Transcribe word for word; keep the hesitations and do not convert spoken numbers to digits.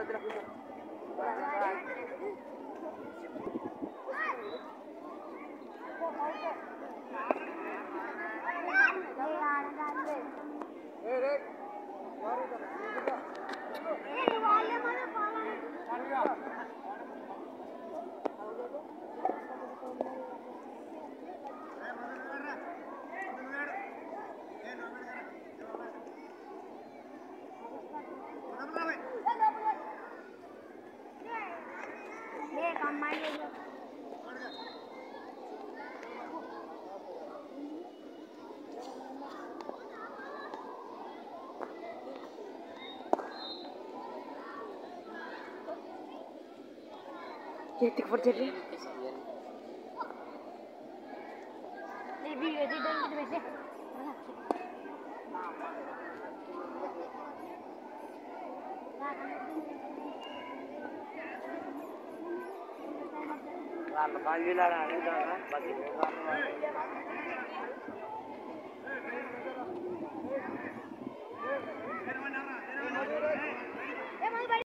Jetik berjadi. Lebih jadi dan kita baca. Kalau kali lah, ada dah, bagi orang.